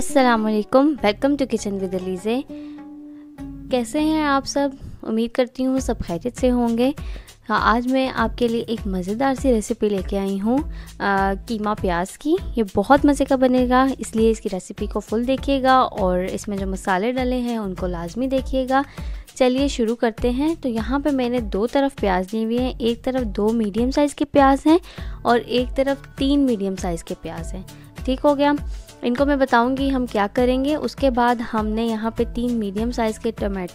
अस्सलामुअलैकुम, welcome to kitchen with Alizeh. कैसे हैं आप सब? उम्मीद करती हूँ सब खैरियत से होंगे। हाँ, आज मैं आपके लिए एक मज़ेदार सी रेसिपी लेके आई हूँ कीमा प्याज की। ये बहुत मज़े का बनेगा, इसलिए इसकी रेसिपी को फुल देखिएगा और इसमें जो मसाले डले हैं उनको लाजमी देखिएगा। चलिए शुरू करते हैं। तो यहाँ पे मैंने दो तरफ प्याज ली हुई हैं। एक तरफ 2 मीडियम साइज़ के प्याज हैं और एक तरफ 3 मीडियम साइज़ के प्याज हैं। ठीक हो गया। इनको मैं बताऊंगी हम क्या करेंगे। उसके बाद हमने यहाँ पे 3 मीडियम साइज़ के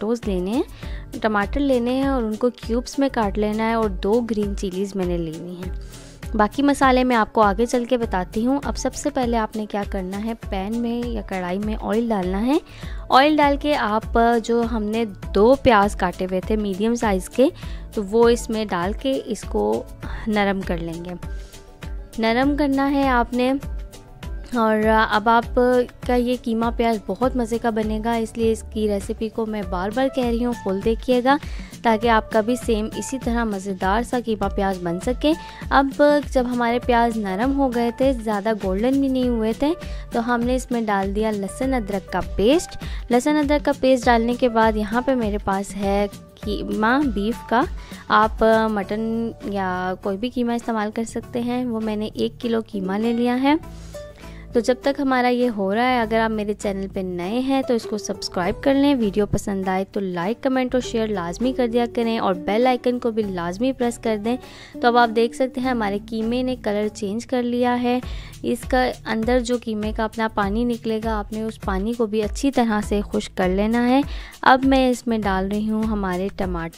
टमाटर लेने हैं और उनको क्यूब्स में काट लेना है और 2 ग्रीन चिलीज़ मैंने लेनी है। बाकी मसाले मैं आपको आगे चल के बताती हूँ। अब सबसे पहले आपने क्या करना है, पैन में या कढ़ाई में ऑयल डालना है। ऑयल डाल के आप जो हमने 2 प्याज काटे हुए थे मीडियम साइज़ के, तो वो इसमें डाल के इसको नरम कर लेंगे। नरम करना है आपने। और अब आप का ये कीमा प्याज बहुत मज़े का बनेगा, इसलिए इसकी रेसिपी को मैं बार बार कह रही हूँ फुल देखिएगा, ताकि आपका भी सेम इसी तरह मज़ेदार सा कीमा प्याज बन सके। अब जब हमारे प्याज नरम हो गए थे, ज़्यादा गोल्डन भी नहीं हुए थे, तो हमने इसमें डाल दिया लहसुन अदरक का पेस्ट। लहसुन अदरक का पेस्ट डालने के बाद यहाँ पे मेरे पास है कीमा बीफ का। आप मटन या कोई भी कीमा इस्तेमाल कर सकते हैं। वो मैंने 1 किलो कीमा ले लिया है। तो जब तक हमारा ये हो रहा है, अगर आप मेरे चैनल पे नए हैं तो इसको सब्सक्राइब कर लें। वीडियो पसंद आए तो लाइक, कमेंट और शेयर लाजमी कर दिया करें और बेल आइकन को भी लाजमी प्रेस कर दें। तो अब आप देख सकते हैं हमारे कीमे ने कलर चेंज कर लिया है। इसका अंदर जो कीमे का अपना पानी निकलेगा, आपने उस पानी को भी अच्छी तरह से खुश्क कर लेना है। अब मैं इसमें डाल रही हूँ हमारे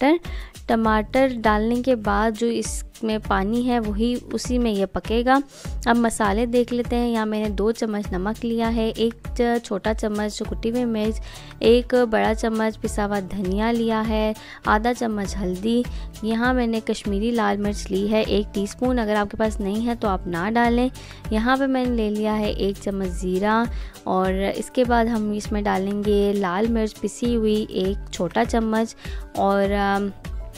टमाटर डालने के बाद जो इसमें पानी है वही उसी में ये पकेगा। अब मसाले देख लेते हैं। यहाँ मैंने 2 चम्मच नमक लिया है, 1 छोटा चम्मच कुटी हुई मिर्च, 1 बड़ा चम्मच पिसा हुआ धनिया लिया है, आधा चम्मच हल्दी। यहाँ मैंने कश्मीरी लाल मिर्च ली है 1 टीस्पून। अगर आपके पास नहीं है तो आप ना डालें। यहाँ पे मैंने ले लिया है 1 चम्मच ज़ीरा और इसके बाद हम इसमें डालेंगे लाल मिर्च पिसी हुई 1 छोटा चम्मच और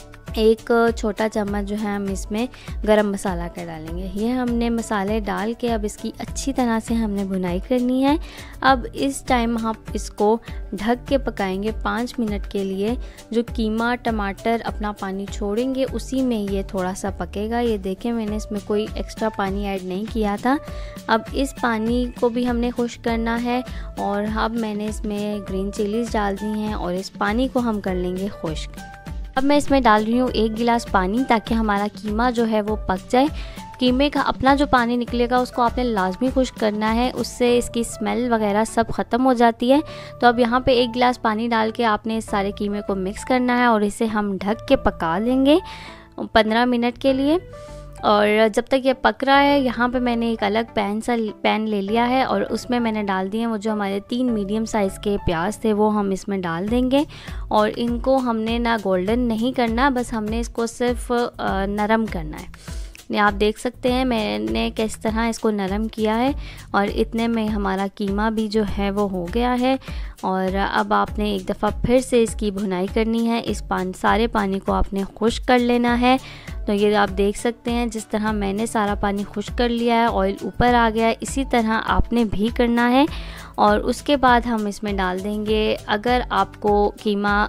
1 छोटा चम्मच जो है हम इसमें गरम मसाला का डालेंगे। ये हमने मसाले डाल के अब इसकी अच्छी तरह से हमने भुनाई करनी है। अब इस टाइम हम इसको ढक के पकाएंगे 5 मिनट के लिए। जो कीमा टमाटर अपना पानी छोड़ेंगे उसी में ये थोड़ा सा पकेगा। ये देखें, मैंने इसमें कोई एक्स्ट्रा पानी ऐड नहीं किया था। अब इस पानी को भी हमने खुश्क करना है और अब मैंने इसमें ग्रीन चिलीज़ डाल दी हैं और इस पानी को हम कर लेंगे खुश्क। अब मैं इसमें डाल रही हूँ 1 गिलास पानी, ताकि हमारा कीमा जो है वो पक जाए। कीमे का अपना जो पानी निकलेगा उसको आपने लाजमी खुश्क करना है, उससे इसकी स्मेल वगैरह सब ख़त्म हो जाती है। तो अब यहाँ पे 1 गिलास पानी डाल के आपने इस सारे कीमे को मिक्स करना है और इसे हम ढक के पका लेंगे 15 मिनट के लिए। और जब तक ये पक रहा है, यहाँ पे मैंने एक अलग पैन ले लिया है और उसमें मैंने डाल दिए वो जो हमारे 3 मीडियम साइज़ के प्याज थे, वो हम इसमें डाल देंगे। और इनको हमने ना गोल्डन नहीं करना, बस हमने इसको सिर्फ नरम करना है। आप देख सकते हैं मैंने किस तरह इसको नरम किया है और इतने में हमारा कीमा भी जो है वो हो गया है। और अब आपने एक दफ़ा फिर से इसकी भुनाई करनी है। इस सारे पानी को आपने खुश्क कर लेना है। तो ये आप देख सकते हैं जिस तरह मैंने सारा पानी खुश्क कर लिया है, ऑयल ऊपर आ गया है, इसी तरह आपने भी करना है। और उसके बाद हम इसमें डाल देंगे, अगर आपको कीमा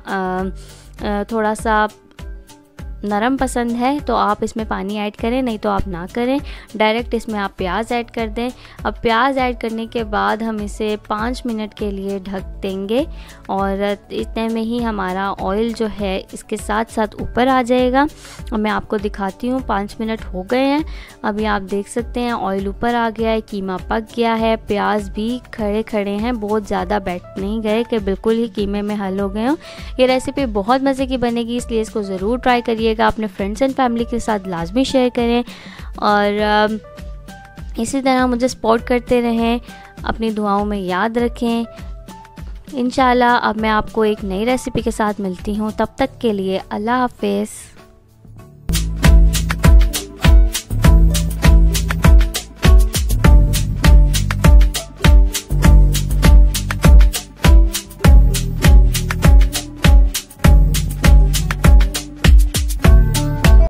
थोड़ा सा नरम पसंद है तो आप इसमें पानी ऐड करें, नहीं तो आप ना करें। डायरेक्ट इसमें आप प्याज ऐड कर दें। अब प्याज ऐड करने के बाद हम इसे 5 मिनट के लिए ढक देंगे और इतने में ही हमारा ऑयल जो है इसके साथ साथ ऊपर आ जाएगा। और मैं आपको दिखाती हूँ 5 मिनट हो गए हैं। अभी आप देख सकते हैं ऑयल ऊपर आ गया है, कीमा पक गया है, प्याज भी खड़े खड़े हैं, बहुत ज़्यादा बैठ नहीं गए कि बिल्कुल ही कीमे में हल हो गए हों। ये रेसिपी बहुत मज़े की बनेगी, इसलिए इसको ज़रूर ट्राई करिए। अपने फ्रेंड्स एंड फैमिली के साथ लाजमी शेयर करें और इसी तरह मुझे सपोर्ट करते रहें, अपनी दुआओं में याद रखें। इंशाल्लाह अब मैं आपको एक नई रेसिपी के साथ मिलती हूँ। तब तक के लिए अल्लाह हाफ़िज़।